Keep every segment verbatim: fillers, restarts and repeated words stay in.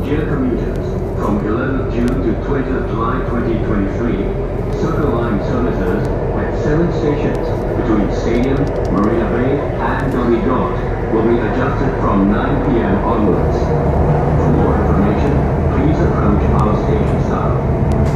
Dear commuters, from eleventh June to twentieth July twenty twenty-three, Circle Line services at seven stations between Stadium, Marina Bay, and Dhoby Ghaut will be adjusted from nine P M onwards. For more information, please approach our station staff.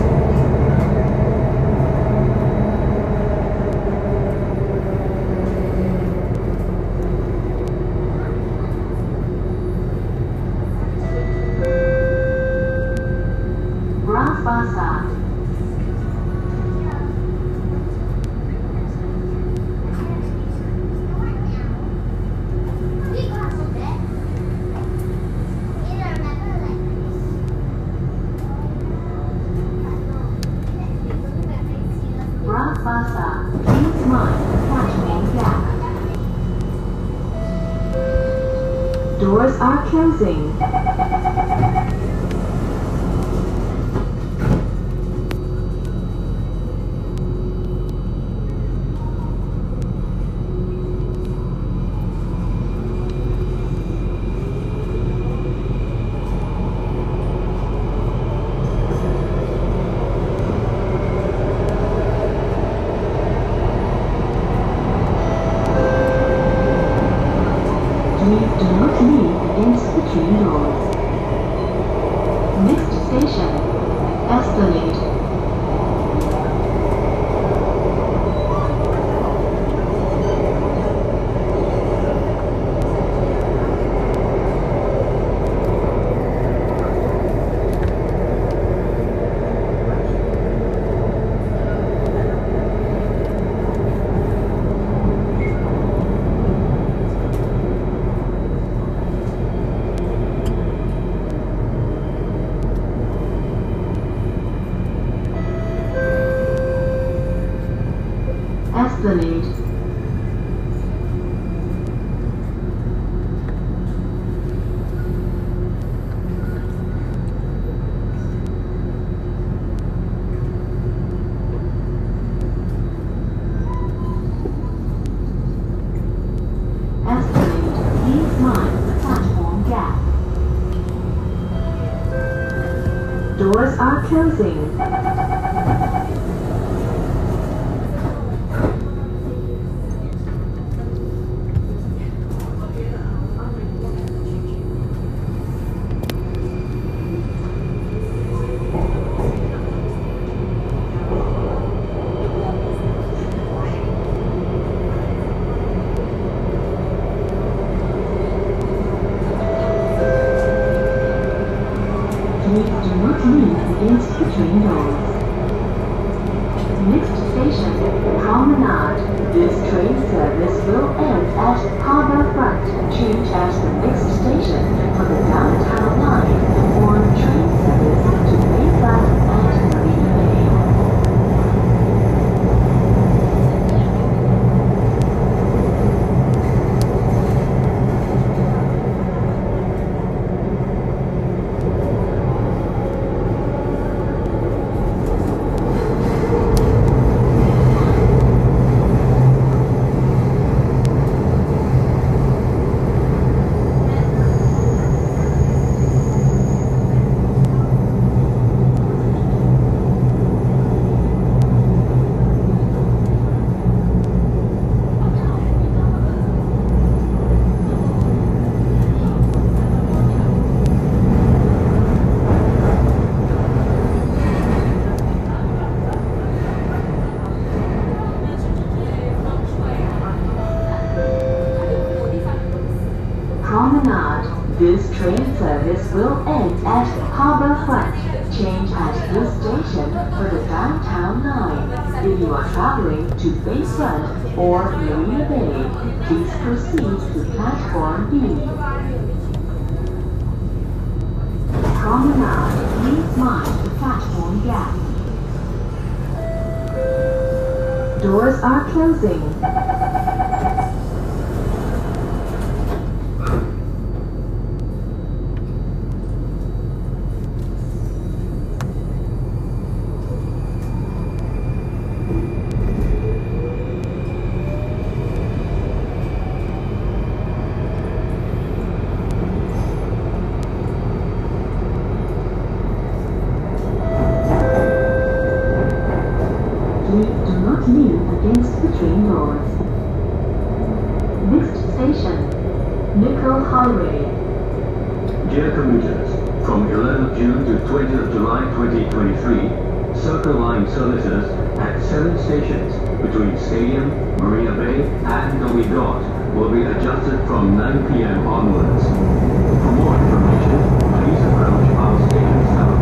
Please mind the platform gap. Doors are closing. Please do not lean against the train doors. Next station, Esplanade. Esplanade. Esplanade, please mind the platform gap. Doors are closing. Please do not lean against the train doors. Next station, Promenade. This train service will end at HarbourFront. Change at the next station for the downtown line or train service to Mayfair and Marina Bay. Promenade. This train service will end at HarbourFront. Change at this station for the downtown line. If you are traveling to Bayfront or Marina Bay, please proceed to platform B. Promenade, please mind the platform gap. Doors are closing. Highway. Dear commuters, from eleventh June to twentieth July twenty twenty-three, Circle Line services at seven stations between Stadium, Marina Bay and Dhoby Ghaut will be adjusted from nine p m onwards. For more information, please approach our station staff.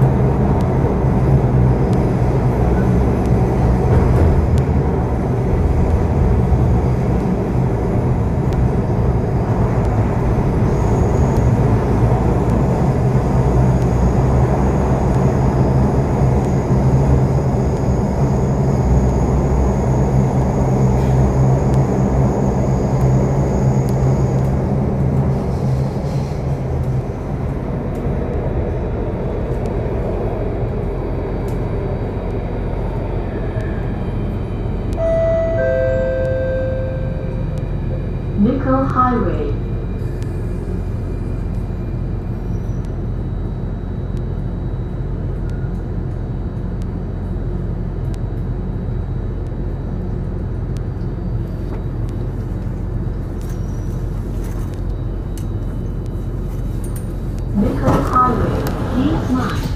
Nicoll Highway. Nicoll Highway. Please mind